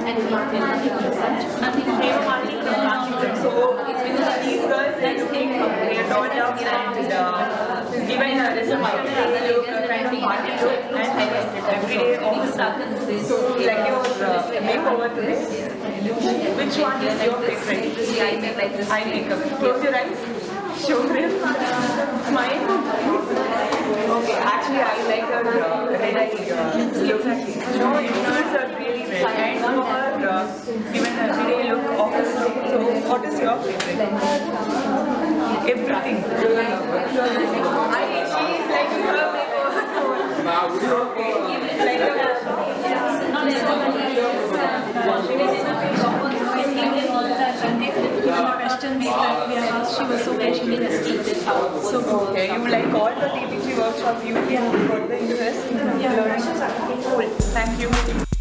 So these girls, they look like they are dolled up and even there's a kind of party look and everyday office look. So like your makeover today, which one is your favorite? Eye makeup. Close your eyes. Show them. Smile. Okay, actually I like her red eye look. No, yours are really red. And for her, even everyday look, office look. So what is your favorite? Everything. She is like her makeover. Okay. Like questions that we have asked, she was so very so okay, you like all the TBG workshops, you got the interest in learning. Cool. Thank you.